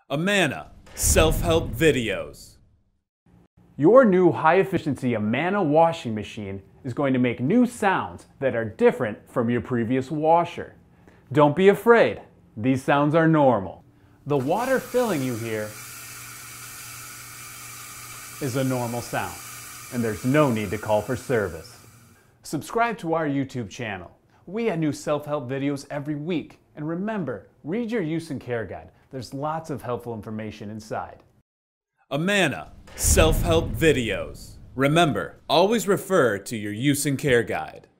Amana self-help videos. Your new high-efficiency Amana washing machine is going to make new sounds that are different from your previous washer. Don't be afraid, these sounds are normal. The water filling you hear is a normal sound, and there's no need to call for service. Subscribe to our YouTube channel. We add new self-help videos every week, and remember, read your use and care guide. There's lots of helpful information inside. Amana self-help videos. Remember, always refer to your use and care guide.